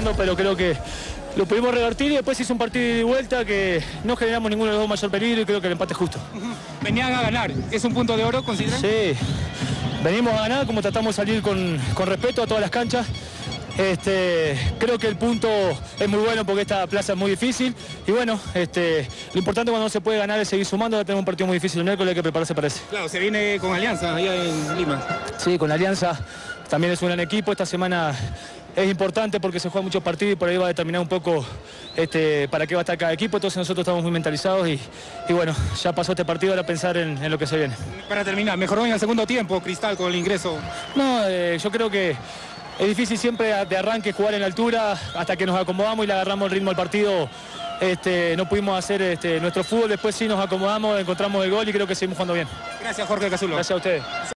sufriendo, pero creo que lo pudimos revertir y después hizo un partido de vuelta que no generamos ninguno de los dos mayor peligro y creo que el empate es justo. Venían a ganar, ¿es un punto de oro, consideran? Sí, venimos a ganar, como tratamos de salir con respeto a todas las canchas. Creo que el punto es muy bueno porque esta plaza es muy difícil y bueno, lo importante cuando no se puede ganar es seguir sumando. Ya tenemos un partido muy difícil el miércoles, hay que prepararse para ese. Claro, se viene con Alianza allá en Lima. Sí, con la Alianza también es un gran equipo. Esta semana es importante porque se juegan muchos partidos y por ahí va a determinar un poco para qué va a estar cada equipo. Entonces nosotros estamos muy mentalizados y bueno, ya pasó este partido, ahora pensar en lo que se viene. Para terminar, mejoró en el segundo tiempo Cristal con el ingreso. No, yo creo que es difícil siempre de arranque jugar en la altura hasta que nos acomodamos y le agarramos el ritmo al partido. No pudimos hacer nuestro fútbol, después sí nos acomodamos, encontramos el gol y creo que seguimos jugando bien. Gracias, Jorge Casulo. Gracias a ustedes.